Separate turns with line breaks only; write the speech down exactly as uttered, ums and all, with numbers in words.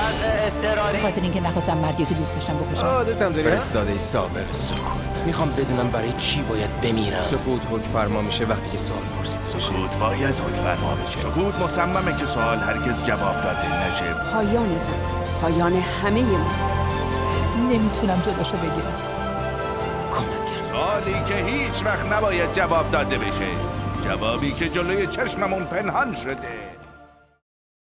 وضع اضطراری.
به خاطر اینکه نخواستم مردی که دوست داشتم بکشم.
آدرسم داری؟
فرستاده سابق سکوت. میخوام بدونم برای چی باید بمیرم.
سکوت حکم فرما میشه وقتی که سوال پرسید.
سکوت باید حکم فرما بشه. سکوت مصممه که سوال هرگز جواب داده نشه.
پایان زن، پایان همه ما.
نمیتونم جلوشو بگیرم.
کمک.
سوالی که هیچ وقت نباید جواب داده بشه. جوابی که جلوی چشممون پنهان شده.